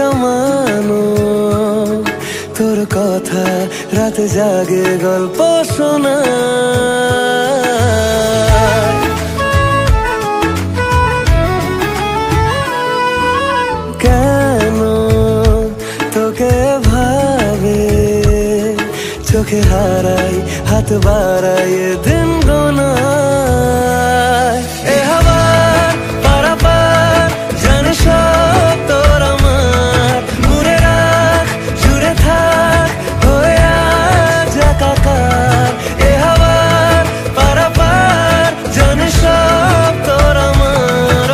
জমানো তোর কথা রাতে জাগে গল্প শোনা। কেন তোকে ভাবে চোখে হারাই হাত বাড়াই দিন গোনায়। এ হাওয়ার পারাপার জানে সব তোর আমার, মুড়ে রাখ জুড়ে থাক হয়ে আজ একাকার। এ হাওয়ার পারাপার জানে সব তোর আমার।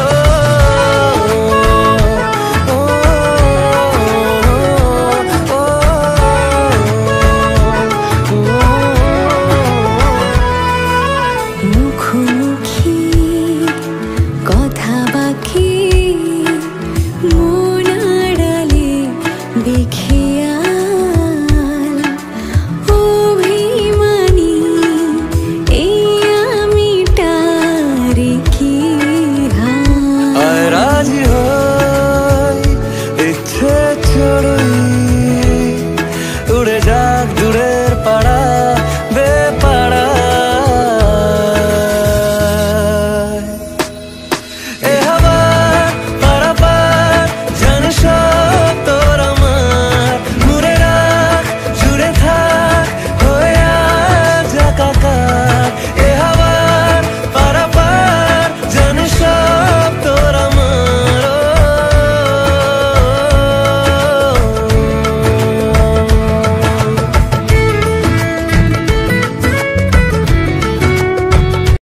মুখোমুখি কথা বাকি মন আড়ালে বেখেয়াল অভিমানী এই আমিটারে কি রাজি হয় ইচ্ছে চড়ই